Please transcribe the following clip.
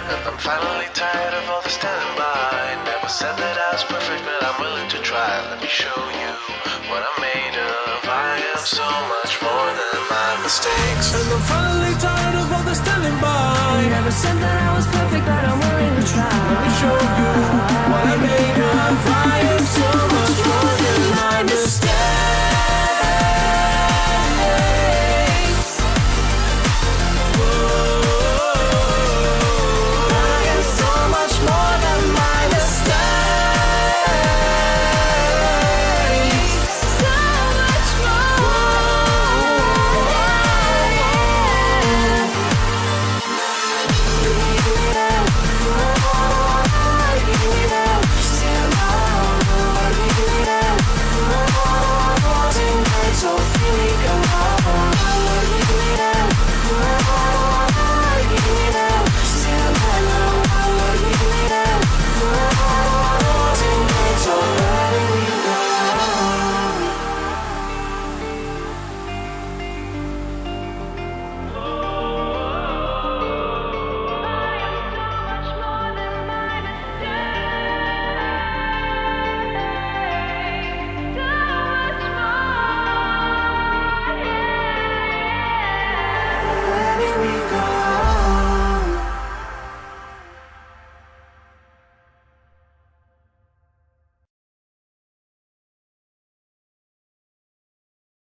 And I'm finally tired of all the standing by. Never said that I was perfect, but I'm willing to try. Let me show you what I'm made of. I am so much more than my mistakes. And I'm finally tired of all the standing by. Never said that I was perfect.